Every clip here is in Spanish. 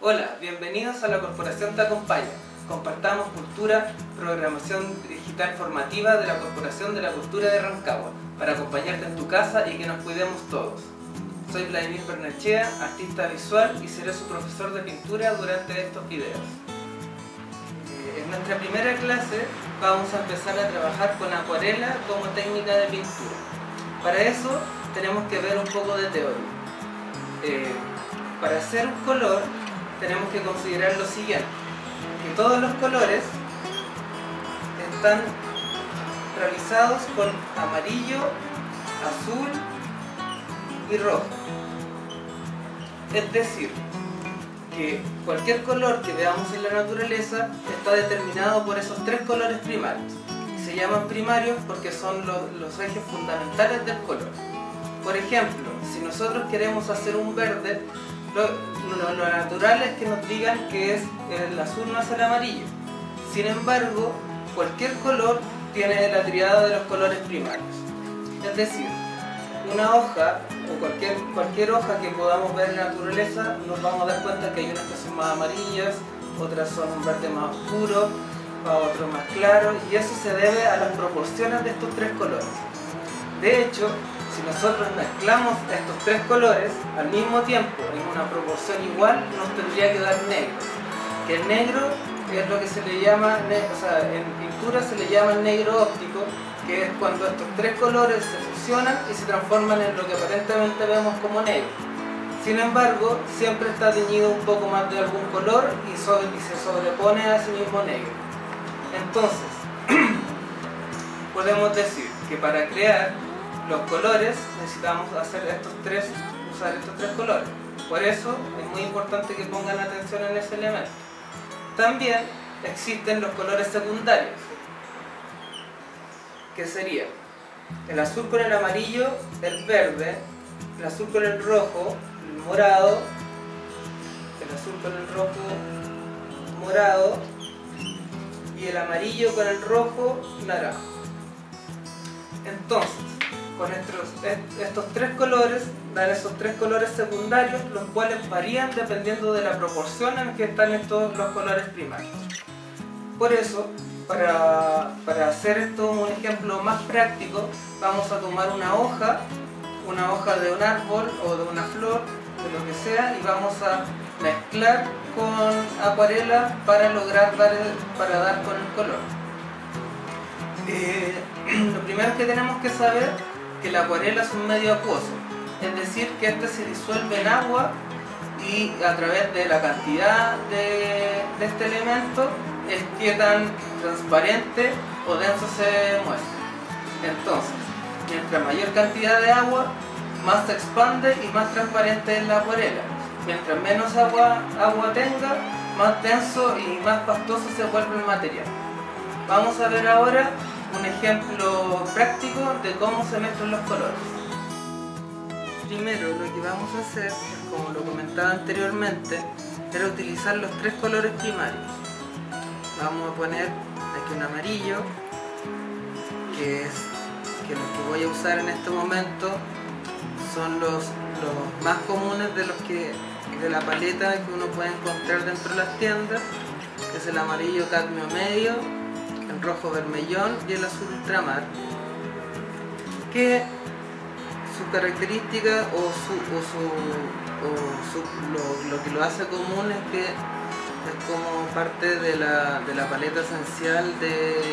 Hola, bienvenidos a La Corporación Te Acompaña. Compartamos cultura, programación digital formativa de la Corporación de la Cultura de Rancagua, para acompañarte en tu casa y que nos cuidemos todos. Soy Vladimir Bernechea, artista visual, y seré su profesor de pintura durante estos videos. En nuestra primera clase vamos a empezar a trabajar con acuarela como técnica de pintura. Para eso tenemos que ver un poco de teoría. Para hacer un color tenemos que considerar lo siguiente, que todos los colores están realizados con amarillo, azul y rojo. Es decir, que cualquier color que veamos en la naturaleza está determinado por esos tres colores primarios. Se llaman primarios porque son los ejes fundamentales del color. Por ejemplo, si nosotros queremos hacer un verde, lo natural es que nos digan que es el azul más el amarillo. Sin embargo, cualquier color tiene la tríada de los colores primarios. Es decir, una hoja o cualquier hoja que podamos ver en la naturaleza, nos vamos a dar cuenta que hay unas que son más amarillas, otras son un verde más oscuro, otro más claro, y eso se debe a las proporciones de estos tres colores. De hecho, si nosotros mezclamos estos tres colores al mismo tiempo en una proporción igual, nos tendría que dar negro. Que el negro es lo que se le llama, en pintura se le llama negro óptico, que es cuando estos tres colores se fusionan y se transforman en lo que aparentemente vemos como negro. Sin embargo, siempre está teñido un poco más de algún color y se sobrepone a ese mismo negro. Entonces, podemos decir que para crear los colores necesitamos usar estos tres colores. Por eso es muy importante que pongan atención en ese elemento. También existen los colores secundarios, que serían el azul con el amarillo, el verde, el azul con el rojo, el morado, el azul con el rojo, morado, y el amarillo con el rojo, naranja. Entonces, con estos tres colores dan esos tres colores secundarios, los cuales varían dependiendo de la proporción en que están estos los colores primarios. Por eso, para hacer esto un ejemplo más práctico, vamos a tomar una hoja de un árbol o de una flor, de lo que sea, y vamos a mezclar con acuarela para lograr dar con el color. Lo primero que tenemos que saber que la acuarela es un medio acuoso, es decir, que este se disuelve en agua y a través de la cantidad de este elemento es que tan transparente o denso se muestra. Entonces, mientras mayor cantidad de agua, más se expande y más transparente es la acuarela. Mientras menos agua tenga, más denso y más pastoso se vuelve el material. Vamos a ver ahora un ejemplo práctico de cómo se mezclan los colores. Primero, lo que vamos a hacer, como lo comentaba anteriormente, era utilizar los tres colores primarios. Vamos a poner aquí un amarillo, que los que voy a usar en este momento son los más comunes de la paleta que uno puede encontrar dentro de las tiendas, que es el amarillo cadmio medio, el rojo vermellón y el azul ultramar, que su característica lo que lo hace común es que es como parte de la paleta esencial de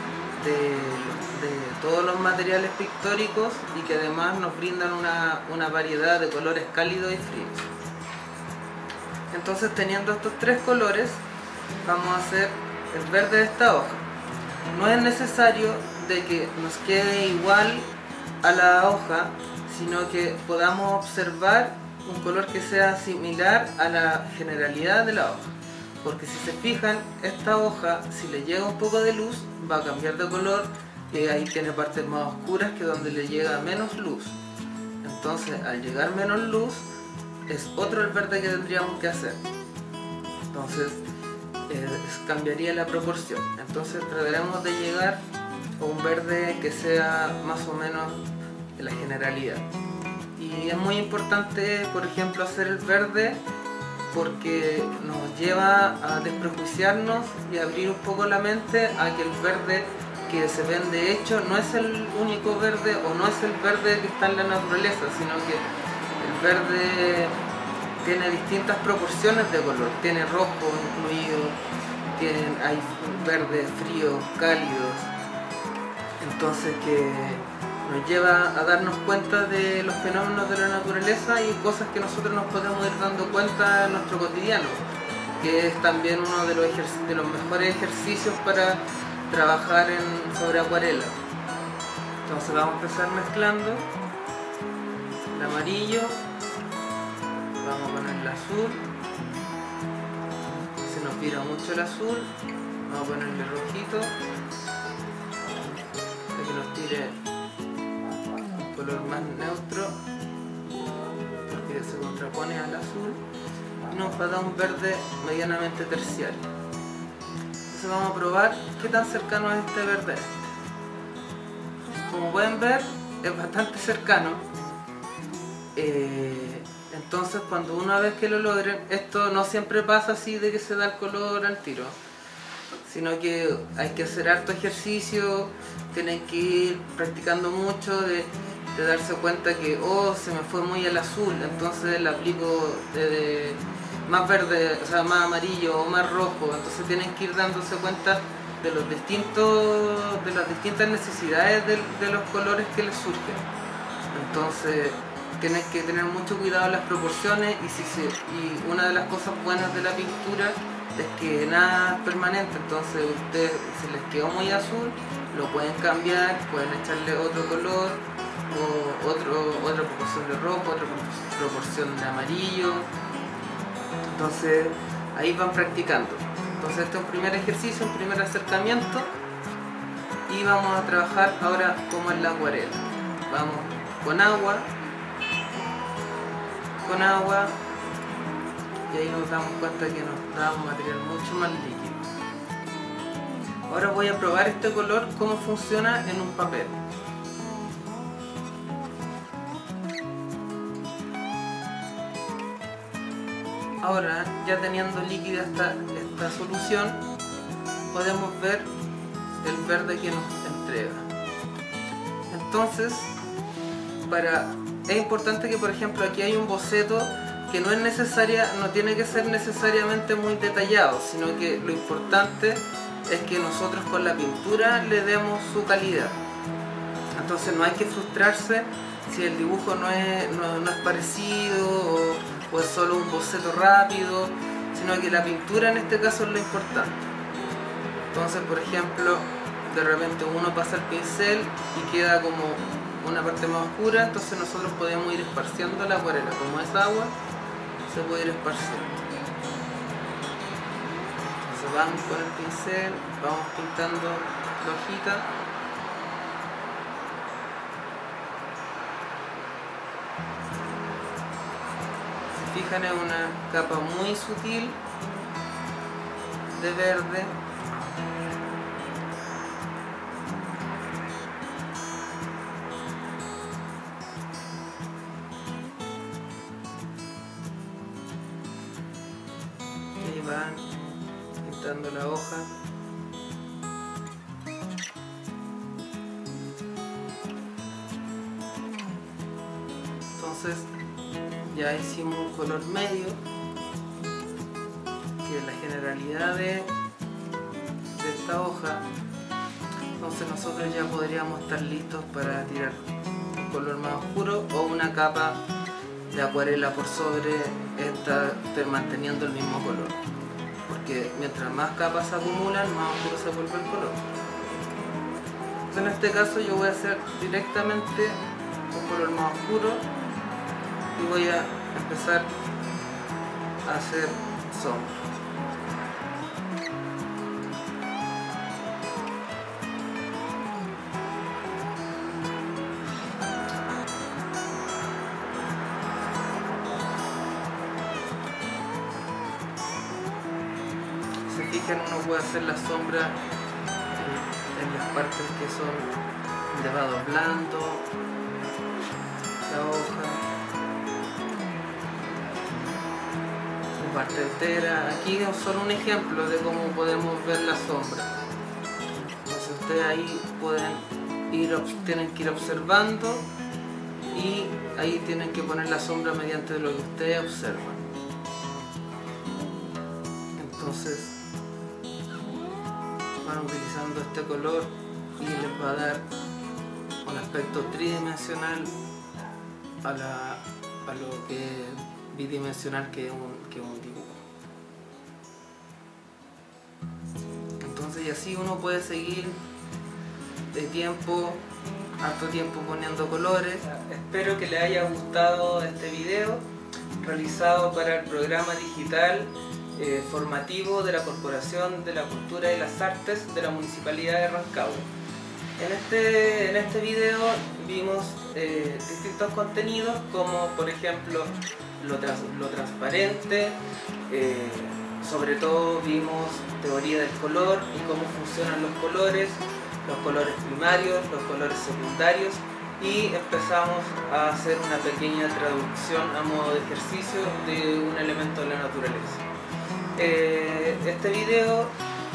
todos los materiales pictóricos, y que además nos brindan una variedad de colores cálidos y fríos. Entonces, teniendo estos tres colores, vamos a hacer el verde de esta hoja. No es necesario de que nos quede igual a la hoja, sino que podamos observar un color que sea similar a la generalidad de la hoja. Porque si se fijan, esta hoja, si le llega un poco de luz, va a cambiar de color, y ahí tiene partes más oscuras que donde le llega menos luz. Entonces, al llegar menos luz, es otro el verde que tendríamos que hacer. Entonces, cambiaría la proporción. Entonces trataremos de llegar a un verde que sea más o menos de la generalidad. Y es muy importante, por ejemplo, hacer el verde porque nos lleva a desprejuiciarnos y abrir un poco la mente a que el verde que se ven de hecho no es el único verde o no es el verde que está en la naturaleza, sino que el verde tiene distintas proporciones de color, tiene rojo incluido, hay verdes fríos, cálidos, entonces que nos lleva a darnos cuenta de los fenómenos de la naturaleza y cosas que nosotros nos podemos ir dando cuenta en nuestro cotidiano, que es también uno de los mejores ejercicios para trabajar sobre acuarela. Entonces vamos a empezar mezclando el amarillo, vamos a poner el azul, se nos vira mucho el azul, vamos a ponerle rojito para que nos tire un color más neutro porque se contrapone al azul y nos va a dar un verde medianamente terciario. Entonces vamos a probar qué tan cercano es este verde a este. Como pueden ver, es bastante cercano. Entonces cuando una vez que lo logren, esto no siempre pasa así de que se da el color al tiro, sino que hay que hacer harto ejercicio, tienen que ir practicando mucho de darse cuenta que se me fue muy el azul, entonces le aplico más verde, o sea, más amarillo o más rojo, entonces tienen que ir dándose cuenta de las distintas necesidades de los colores que les surgen. Entonces tienen que tener mucho cuidado en las proporciones y una de las cosas buenas de la pintura es que nada es permanente, entonces ustedes, si les quedó muy azul, lo pueden cambiar, pueden echarle otro color o otra proporción de rojo, otra proporción de amarillo. Entonces ahí van practicando. Entonces este es un primer ejercicio, un primer acercamiento y vamos a trabajar ahora como en la acuarela. Vamos con agua y ahí nos damos cuenta que nos da un material mucho más líquido. Ahora voy a probar este color cómo funciona en un papel. Ahora, ya teniendo líquida esta solución, podemos ver el verde que nos entrega. Entonces, es importante que, por ejemplo, aquí hay un boceto que no tiene que ser necesariamente muy detallado, sino que lo importante es que nosotros con la pintura le demos su calidad. Entonces no hay que frustrarse si el dibujo no es parecido o es solo un boceto rápido, sino que la pintura en este caso es lo importante. Entonces, por ejemplo, de repente uno pasa el pincel y queda como una parte más oscura, entonces nosotros podemos ir esparciendo la acuarela, como es agua, se puede ir esparciendo. Entonces vamos con el pincel, vamos pintando la hojita. Si fijan, es una capa muy sutil de verde. Van pintando la hoja. Entonces ya hicimos un color medio, que es la generalidad de esta hoja. Entonces nosotros ya podríamos estar listos para tirar un color más oscuro o una capa de acuarela por sobre esta, manteniendo el mismo color, porque mientras más capas se acumulan, más oscuro se vuelve el color. Entonces en este caso yo voy a hacer directamente un color más oscuro y voy a empezar a hacer sombra. Se fijan, uno puede hacer la sombra en las partes que son de vado blando, la hoja. parte entera. Aquí es solo un ejemplo de cómo podemos ver la sombra. Entonces ustedes ahí tienen que ir observando y ahí tienen que poner la sombra mediante lo que ustedes observan. Entonces van utilizando este color y les va a dar un aspecto tridimensional a lo que es bidimensional, que es un dibujo. Entonces, y así uno puede seguir de harto tiempo poniendo colores. Espero que les haya gustado este video realizado para el programa digital formativo de la Corporación de la Cultura y las Artes de la Municipalidad de Rancagua. En este video vimos distintos contenidos, como por ejemplo lo transparente, sobre todo vimos teoría del color y cómo funcionan los colores primarios, los colores secundarios, y empezamos a hacer una pequeña traducción a modo de ejercicio de un elemento de la naturaleza. Este video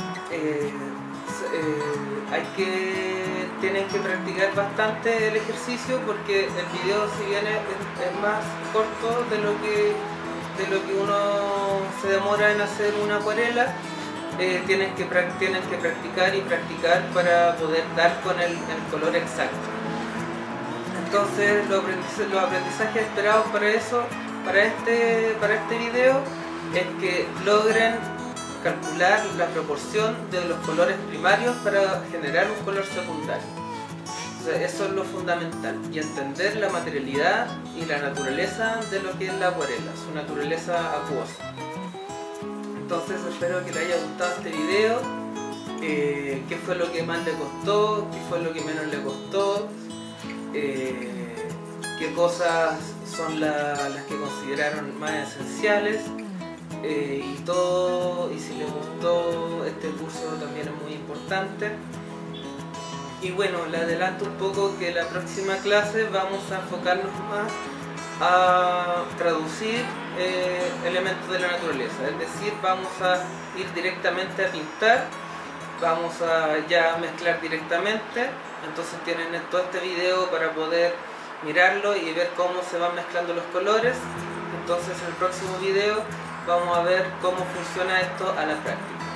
tienen que practicar bastante el ejercicio, porque el video, si bien es más corto de lo que uno se demora en hacer una acuarela, tienen que practicar y practicar para poder dar con el color exacto. Entonces los aprendizajes esperados para este video es que logren calcular la proporción de los colores primarios para generar un color secundario. Entonces, eso es lo fundamental, y entender la materialidad y la naturaleza de lo que es la acuarela, su naturaleza acuosa. Entonces espero que les haya gustado este video, qué fue lo que más le costó, qué fue lo que menos le costó, qué cosas son las que consideraron más esenciales, y si les gustó este curso también es muy importante. Y bueno, le adelanto un poco que la próxima clase vamos a enfocarnos más a traducir elementos de la naturaleza, es decir, vamos a ir directamente a pintar, vamos a ya mezclar directamente. Entonces tienen todo este video para poder mirarlo y ver cómo se van mezclando los colores. Entonces en el próximo video vamos a ver cómo funciona esto a la práctica.